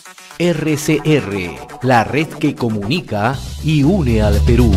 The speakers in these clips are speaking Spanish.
RCR, la red que comunica y une al Perú.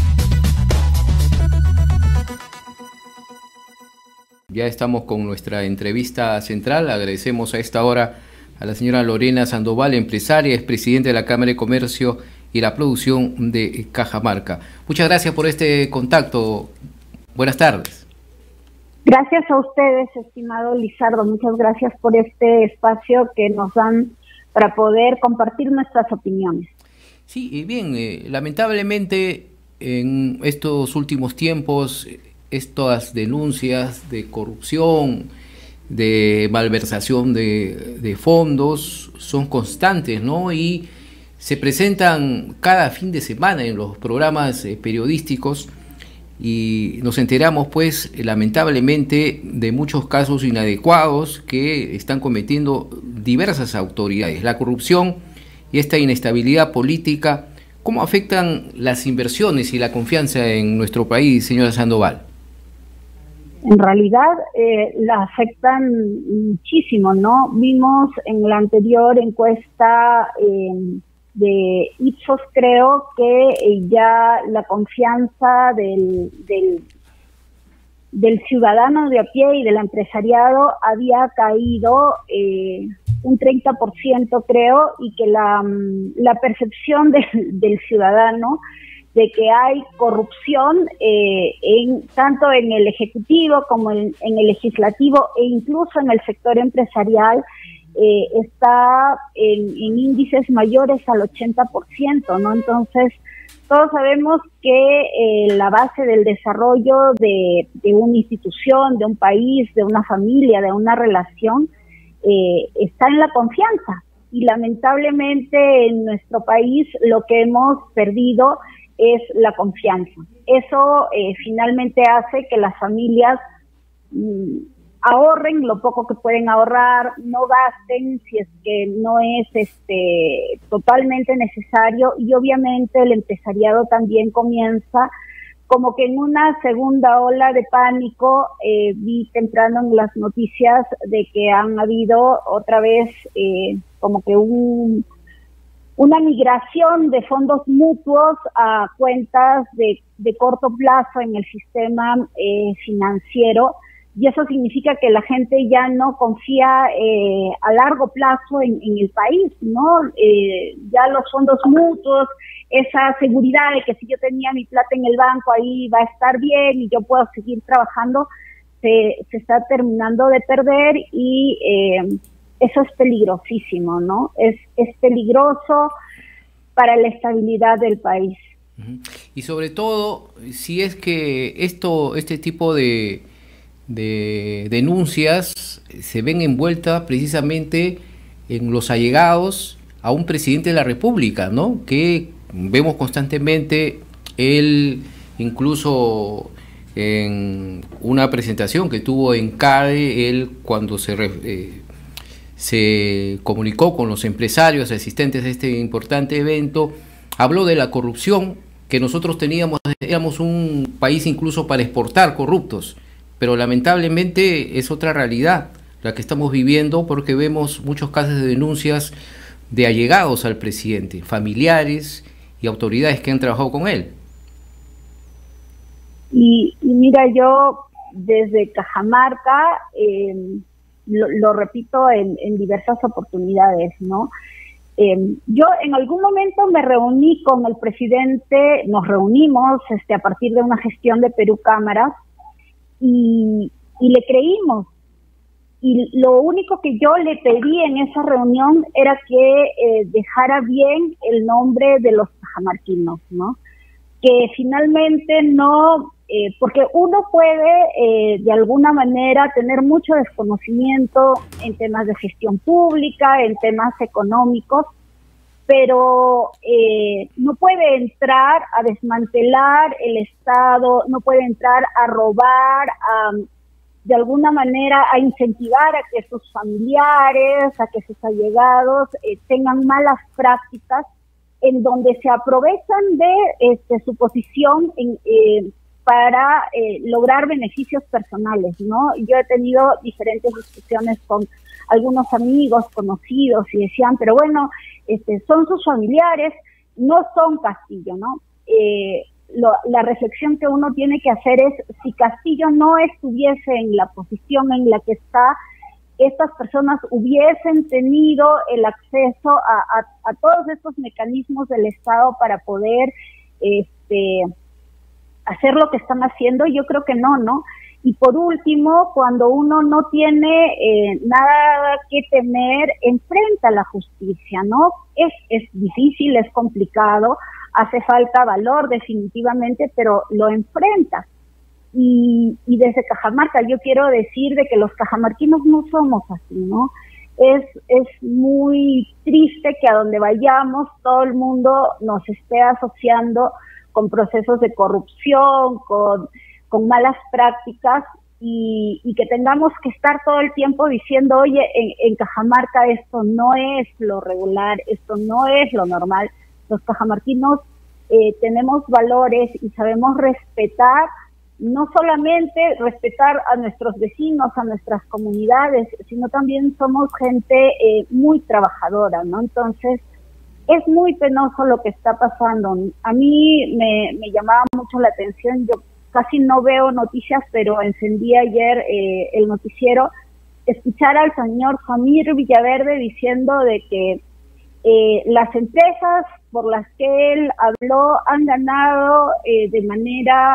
Ya estamos con nuestra entrevista central. Agradecemos a esta hora a la señora Lorena Sandoval, empresaria, es presidenta de la Cámara de Comercio y la Producción de Cajamarca. Muchas gracias por este contacto. Buenas tardes. Gracias a ustedes, estimado Lizardo. Muchas gracias por este espacio que nos dan para poder compartir nuestras opiniones. Sí, bien, lamentablemente en estos últimos tiempos estas denuncias de corrupción, de malversación de fondos son constantes, ¿no? Y se presentan cada fin de semana en los programas periodísticos y nos enteramos, pues, lamentablemente, de muchos casos inadecuados que están cometiendo diversas autoridades. La corrupción y esta inestabilidad política, ¿cómo afectan las inversiones y la confianza en nuestro país, señora Sandoval? En realidad la afectan muchísimo, ¿no? Vimos en la anterior encuesta de Ipsos, creo que ya la confianza del ciudadano de a pie y del empresariado había caído un 30%, creo, y que la percepción del ciudadano de que hay corrupción tanto en el Ejecutivo como en el Legislativo e incluso en el sector empresarial está en índices mayores al 80%, ¿no? Entonces, todos sabemos que la base del desarrollo de una institución, de un país, de una familia, de una relación, está en la confianza. Y lamentablemente en nuestro país lo que hemos perdido es la confianza. Eso finalmente hace que las familias ahorren lo poco que pueden ahorrar, no gasten si es que no es totalmente necesario, y obviamente el empresariado también comienza como que en una segunda ola de pánico. Vi temprano en las noticias de que han habido otra vez como que una migración de fondos mutuos a cuentas de corto plazo en el sistema financiero, y eso significa que la gente ya no confía a largo plazo en el país, ¿no? Ya los fondos mutuos, esa seguridad de que si yo tenía mi plata en el banco ahí va a estar bien y yo puedo seguir trabajando, se está terminando de perder, y eso es peligrosísimo, ¿no? Es peligroso para la estabilidad del país. Y sobre todo, si es que este tipo de denuncias se ven envueltas precisamente en los allegados a un presidente de la República, ¿no? Que vemos constantemente, él incluso en una presentación que tuvo en CADE, él cuando se comunicó con los empresarios asistentes a este importante evento, habló de la corrupción, que nosotros éramos un país incluso para exportar corruptos, pero lamentablemente es otra realidad la que estamos viviendo, porque vemos muchos casos de denuncias de allegados al presidente, familiares y autoridades que han trabajado con él. Y mira, yo desde Cajamarca, lo repito en diversas oportunidades, ¿no? Yo en algún momento me reuní con el presidente, nos reunimos a partir de una gestión de Perú Cámaras, y le creímos. Y lo único que yo le pedí en esa reunión era que dejara bien el nombre de los cajamarquinos, ¿no? Que finalmente no, porque uno puede de alguna manera tener mucho desconocimiento en temas de gestión pública, en temas económicos, pero no puede entrar a desmantelar el Estado, no puede entrar a robar, de alguna manera a incentivar a que sus familiares, a que sus allegados tengan malas prácticas en donde se aprovechan de su posición para lograr beneficios personales, ¿no? Yo he tenido diferentes discusiones con algunos amigos, conocidos, y decían, pero bueno, son sus familiares, no son Castillo, ¿no? La reflexión que uno tiene que hacer es, si Castillo no estuviese en la posición en la que está, estas personas hubiesen tenido el acceso a todos estos mecanismos del Estado para poder hacer lo que están haciendo. Yo creo que no, ¿no? Y por último, cuando uno no tiene nada que temer, enfrenta la justicia, ¿no? Es difícil, es complicado, hace falta valor definitivamente, pero lo enfrenta. Y desde Cajamarca yo quiero decir de que los cajamarquinos no somos así, ¿no? Es muy triste que a donde vayamos todo el mundo nos esté asociando con procesos de corrupción, con malas prácticas, y que tengamos que estar todo el tiempo diciendo, oye, en Cajamarca esto no es lo regular, esto no es lo normal. Los cajamarquinos tenemos valores y sabemos respetar, no solamente respetar a nuestros vecinos, a nuestras comunidades, sino también somos gente muy trabajadora, ¿no? Entonces, es muy penoso lo que está pasando. A mí me llamaba mucho la atención, yo casi no veo noticias, pero encendí ayer el noticiero, escuchar al señor Samir Villaverde diciendo de que las empresas por las que él habló han ganado de manera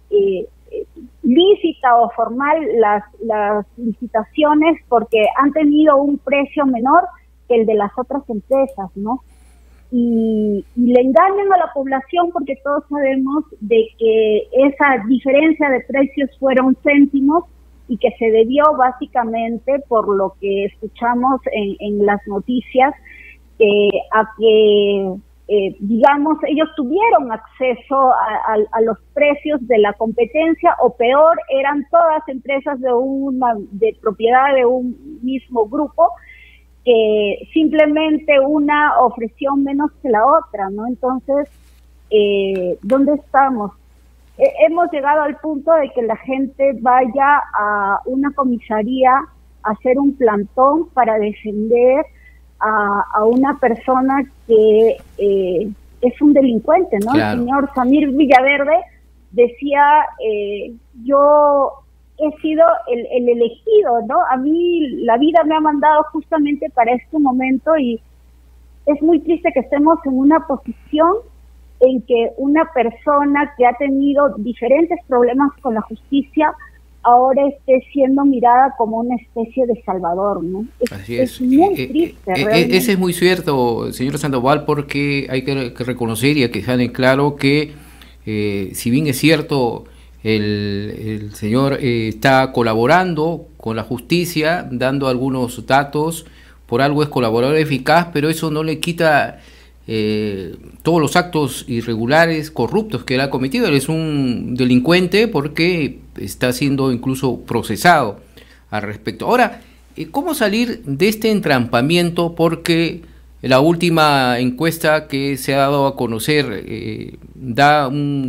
lícita o formal las licitaciones porque han tenido un precio menor que el de las otras empresas, ¿no? Y le engañan a la población porque todos sabemos de que esa diferencia de precios fueron céntimos y que se debió básicamente, por lo que escuchamos en las noticias, a que digamos, ellos tuvieron acceso a los precios de la competencia, o peor, eran todas empresas de propiedad de un mismo grupo, que simplemente una ofreció menos que la otra, ¿no? Entonces, ¿dónde estamos? Hemos llegado al punto de que la gente vaya a una comisaría a hacer un plantón para defender a una persona que es un delincuente, ¿no? Claro. El señor Samir Villaverde decía, yo he sido el elegido, ¿no? A mí la vida me ha mandado justamente para este momento, y es muy triste que estemos en una posición en que una persona que ha tenido diferentes problemas con la justicia ahora esté siendo mirada como una especie de salvador, ¿no? Así es. Es muy triste, realmente. Ese es muy cierto, señor Sandoval, porque hay que reconocer y hay que dejar en claro que si bien es cierto, el señor está colaborando con la justicia, dando algunos datos, por algo es colaborador eficaz, pero eso no le quita todos los actos irregulares, corruptos que él ha cometido. Él es un delincuente porque está siendo incluso procesado al respecto. Ahora, ¿cómo salir de este entrampamiento? Porque la última encuesta que se ha dado a conocer da un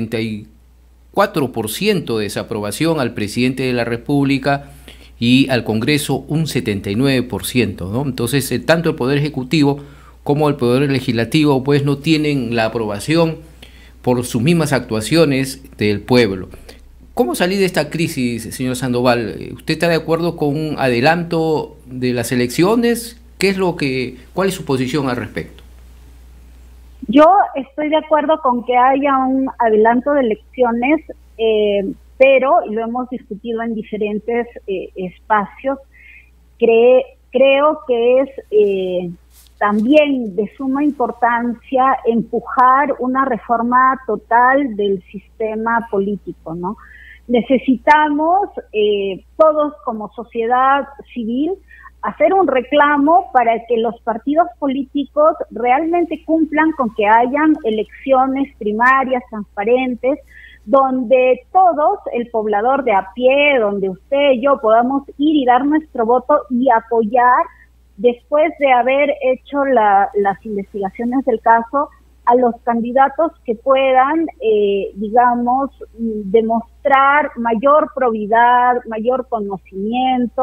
74% de desaprobación al presidente de la República y al Congreso un 79%, ¿no? Entonces, tanto el Poder Ejecutivo como el Poder Legislativo pues no tienen la aprobación por sus mismas actuaciones del pueblo. ¿Cómo salir de esta crisis, señor Sandoval? ¿Usted está de acuerdo con un adelanto de las elecciones? ¿Cuál es su posición al respecto? Yo estoy de acuerdo con que haya un adelanto de elecciones, pero, y lo hemos discutido en diferentes espacios, creo que es también de suma importancia empujar una reforma total del sistema político, ¿no? Necesitamos todos como sociedad civil hacer un reclamo para que los partidos políticos realmente cumplan con que hayan elecciones primarias transparentes, donde todos, el poblador de a pie, donde usted y yo podamos ir y dar nuestro voto y apoyar, después de haber hecho las investigaciones del caso, a los candidatos que puedan, digamos, demostrar mayor probidad, mayor conocimiento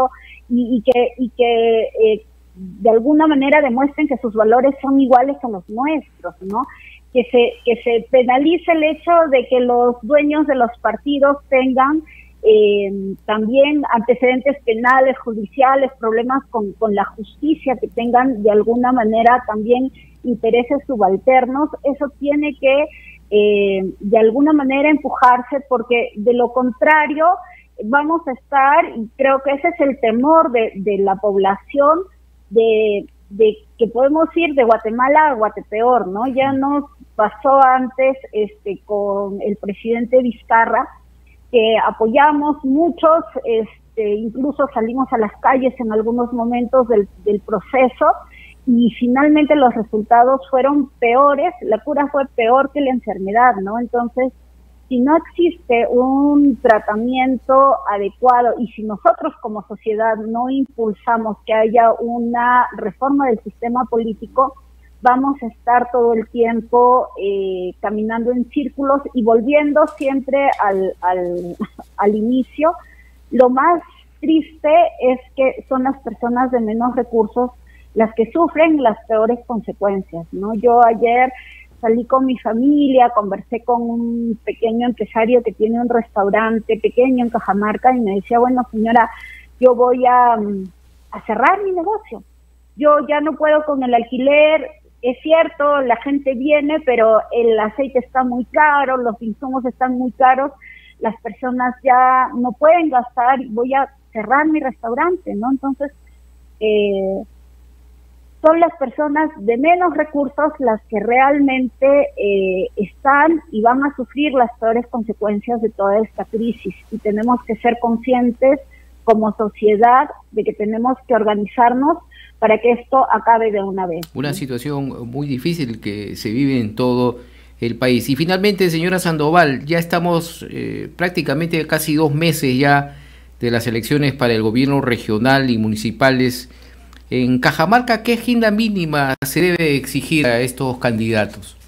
y que de alguna manera demuestren que sus valores son iguales a los nuestros, ¿no? Que se penalice el hecho de que los dueños de los partidos tengan también antecedentes penales, judiciales, problemas con la justicia, que tengan de alguna manera también intereses subalternos. Eso tiene que de alguna manera empujarse, porque de lo contrario vamos a estar, y creo que ese es el temor de la población, de que podemos ir de Guatemala a Guatepeor, ¿no? Ya nos pasó antes con el presidente Vizcarra, que apoyamos muchos, incluso salimos a las calles en algunos momentos del proceso, y finalmente los resultados fueron peores, la cura fue peor que la enfermedad, ¿no? Entonces, si no existe un tratamiento adecuado y si nosotros como sociedad no impulsamos que haya una reforma del sistema político, vamos a estar todo el tiempo caminando en círculos y volviendo siempre al inicio. Lo más triste es que son las personas de menos recursos las que sufren las peores consecuencias, ¿no? Yo ayer salí con mi familia, conversé con un pequeño empresario que tiene un restaurante pequeño en Cajamarca y me decía, bueno, señora, yo voy a cerrar mi negocio. Yo ya no puedo con el alquiler. Es cierto, la gente viene, pero el aceite está muy caro, los insumos están muy caros, las personas ya no pueden gastar, voy a cerrar mi restaurante, ¿no? Entonces, son las personas de menos recursos las que realmente están y van a sufrir las peores consecuencias de toda esta crisis, y tenemos que ser conscientes como sociedad de que tenemos que organizarnos para que esto acabe de una vez. Una situación muy difícil que se vive en todo el país. Y finalmente, señora Sandoval, ya estamos prácticamente casi 2 meses ya de las elecciones para el gobierno regional y municipales. En Cajamarca, ¿qué agenda mínima se debe exigir a estos candidatos?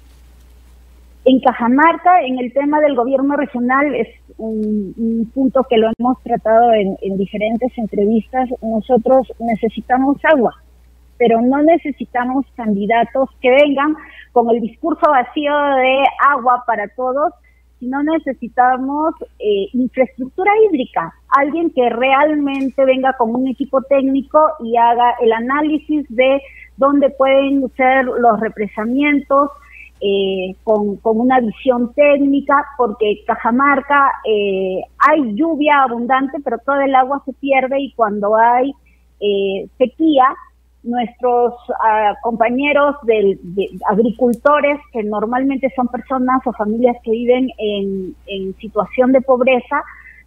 En Cajamarca, en el tema del gobierno regional, es un punto que lo hemos tratado en diferentes entrevistas. Nosotros necesitamos agua, pero no necesitamos candidatos que vengan con el discurso vacío de agua para todos, sino necesitamos infraestructura hídrica, alguien que realmente venga con un equipo técnico y haga el análisis de dónde pueden ser los represamientos, con una visión técnica, porque Cajamarca hay lluvia abundante, pero todo el agua se pierde, y cuando hay sequía, nuestros compañeros de agricultores, que normalmente son personas o familias que viven en situación de pobreza,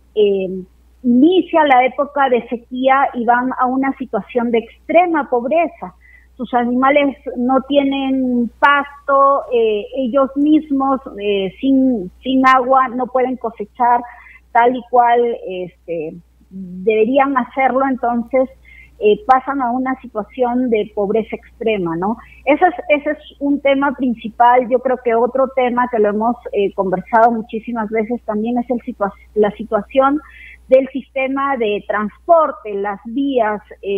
inicia la época de sequía y van a una situación de extrema pobreza. Sus animales no tienen pasto, ellos mismos sin agua no pueden cosechar tal y cual deberían hacerlo, entonces pasan a una situación de pobreza extrema, ¿no? Ese es un tema principal. Yo creo que otro tema que lo hemos conversado muchísimas veces también es la situación del sistema de transporte, las vías,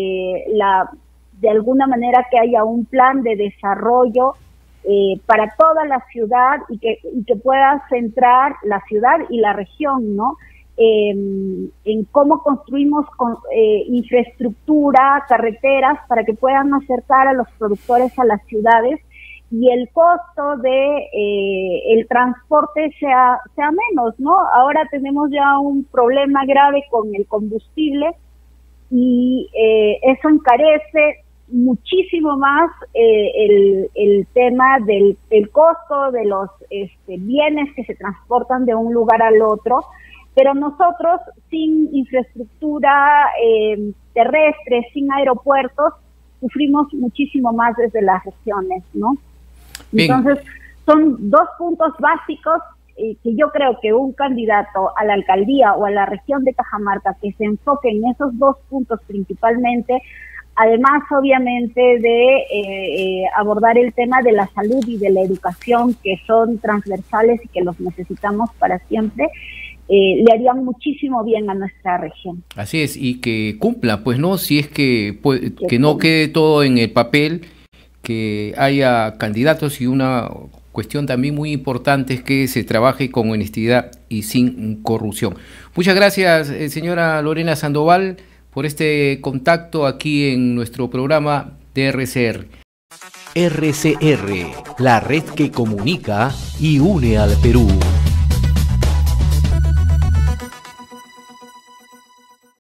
de alguna manera que haya un plan de desarrollo para toda la ciudad y que pueda centrar la ciudad y la región, ¿no? En cómo construimos infraestructura, carreteras, para que puedan acercar a los productores a las ciudades y el costo de el transporte sea menos, ¿no? Ahora tenemos ya un problema grave con el combustible y eso encarece muchísimo más el tema del costo de los bienes que se transportan de un lugar al otro. Pero nosotros, sin infraestructura terrestre, sin aeropuertos, sufrimos muchísimo más desde las regiones, ¿no? Bien. Entonces, son 2 puntos básicos que yo creo que un candidato a la alcaldía o a la región de Cajamarca que se enfoque en esos 2 puntos principalmente, además obviamente de abordar el tema de la salud y de la educación, que son transversales y que los necesitamos para siempre, le harían muchísimo bien a nuestra región. Así es, y que cumpla, pues, ¿no? Si es que no quede todo en el papel, que haya candidatos, y una cuestión también muy importante es que se trabaje con honestidad y sin corrupción. Muchas gracias, señora Lorena Sandoval, por este contacto aquí en nuestro programa de RCR. RCR, la red que comunica y une al Perú.